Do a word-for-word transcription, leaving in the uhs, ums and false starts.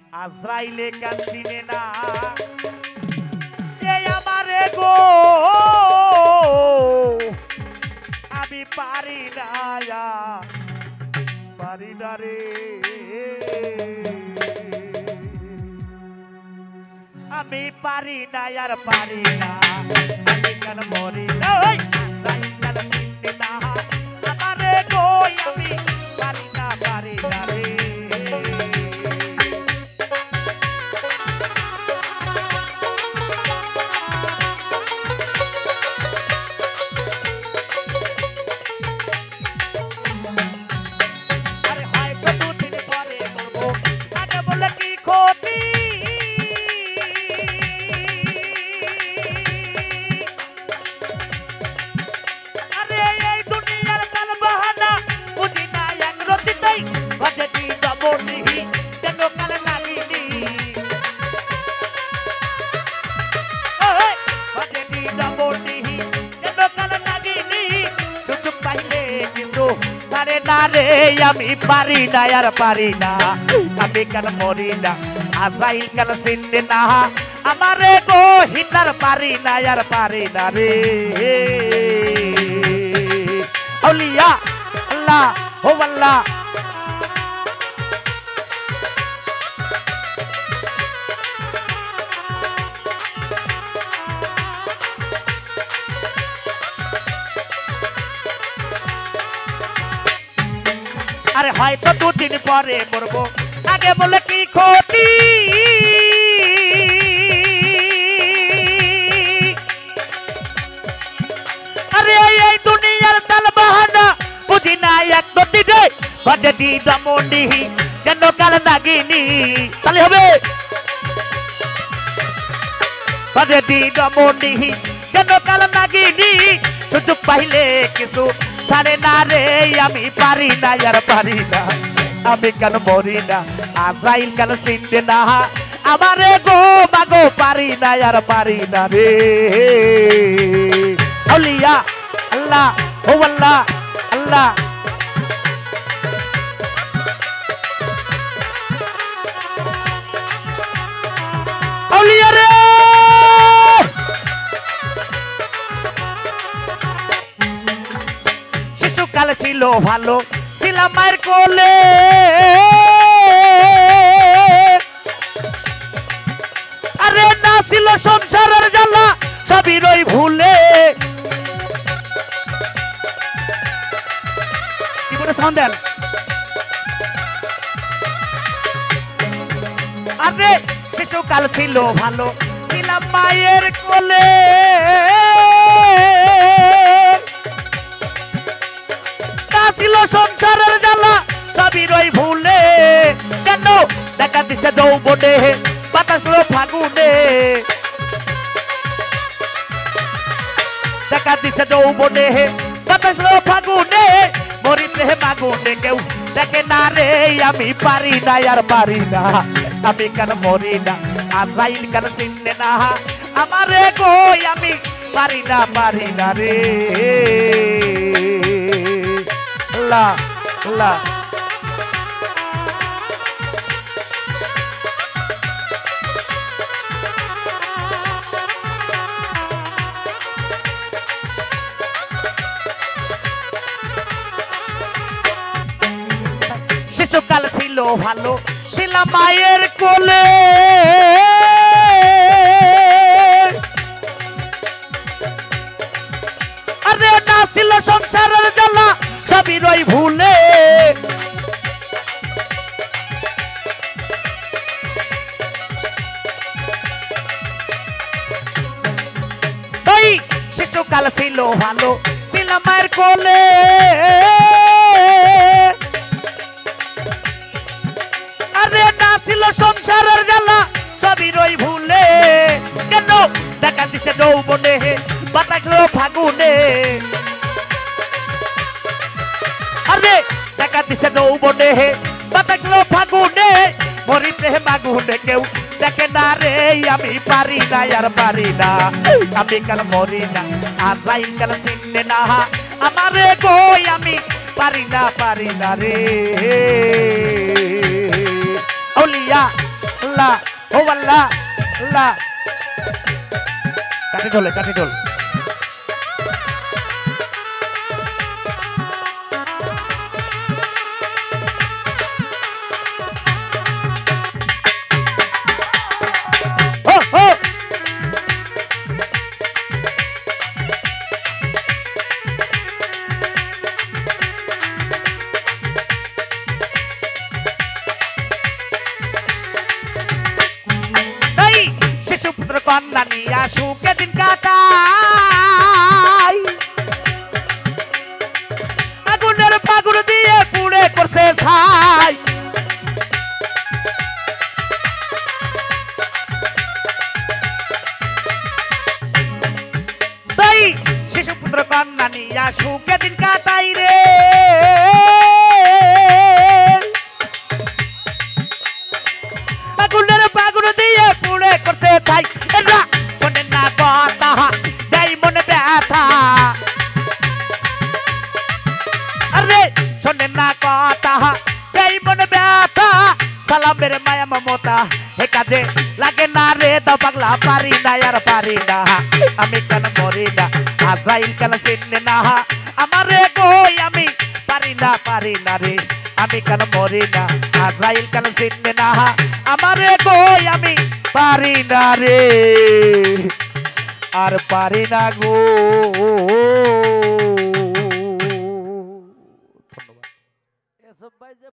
আজরাইলে কেন চিনে না এই আমারে গো আমি পারি না পারি না রে আমি পারি না আর পারি না আমি কেন মরি না আজরাইল কেন চিনে না আমারে গো আমি পারি না পারি না রে রে আমি পারি না আর পারি না আমি কেন মরি না আজরাইল কেন চিনতে না আমারে গো হিটার পারি না আর পারি না রে আউলিয়া আল্লাহ ও আল্লাহ আরে হয়তো দুদিন পরে মরবো আগে বলে কি ক্ষতি আরে এই দুনিয়ার তাল বাহানা বুঝি না এক নদী রে বাজে দি দমনি যেন কাল নাগিনি তাহলে হবে বাজে দি দমনি যেন কাল নাগিনি সুযোগ পাইলে কিছু সারে না রে আমি পারি না আর পারি না আমি কেন মরি না আজরাইল কেন চিনতে না আমারে গো মাগো পারি না আর পারি না রে আউলিয়া আল্লাহ ও আল্লাহ আল্লাহ আউলিয়া রে কাল ছিল ভালো ছিলাম মায়ের কোলে আরে না ছিল সংসারের জ্বালা সবই রই ভুলে কি করে সাউন্ড দেন আরে শিশুকাল ছিল ভালো ছিলাম মায়ের কোলে ছিল সংসারের জ্বালা সবই রই ভুলে কেন দেখা দিছে যৌবনে বাতাস ফাগুনে দেখা দিছে যৌবনে বাতাস ফাগুনে মরি প্রেহে মাগুনে কেউ দেখে না রে আমি পারি না আর পারি না আমি কেন মরি না আজরাইল কেন চিনতে না আমারে গো আমি পারি না পারি না রে আল্লাহ আল্লাহ শিশুকাল ছিল ভালো ছিলাম মায়ের কোলে আরে না ছিল সংসারের জ্বালা সবই রই ভুলে তাই শিশুকাল ছিল ভালো ছিলাম মায়ের কোলে আরে না ছিল সংসারের জ্বালা সবই রই ভুলে কেন দেখা দিচ্ছে যৌবনে বাতাস ফাগুনে আরে দেখা দিছে যৌবনে বাতাস ফাগুনে মরি প্রেহে মাগুনে কেউ দেখে না রে আমি পারি না আর পারি না আমি কেন মরি না আজরাইল কেন চিনতে না আমারে গো আমি পারি না পারি না রে আউলিয়া আল্লাহ ও আল্লাহ আল্লাহ কাটি ঢোলে কাটি ঢোল কন্যা নিয়া সুখে দিন কাটাই আগুনের পাগুর দিয়ে পুড়ে করছে ছাই তাই শিশু পুত্র কন্যা নিয়া সুখে দিন কাটাই রে আগুনের পাগুর দিয়ে পুড়ে করছে ছাই শোনে না কথা দেয় মনে ব্যথা আরে শোনে না কথা দেয় মনে ব্যথা সালামের মায়া মমতা হে কাজে লাগে না রে দাও পাগলা পারি না আর পারি না আমি কেন মরি না আজরাইল কেন চিনে না আমারে কই আমি পারি না পারি না রে আমি কেন মরি না আজরাইল কেন চিনে না আমারে কই আমি পারি না রে আর পারি না গো ধন্যবাদ।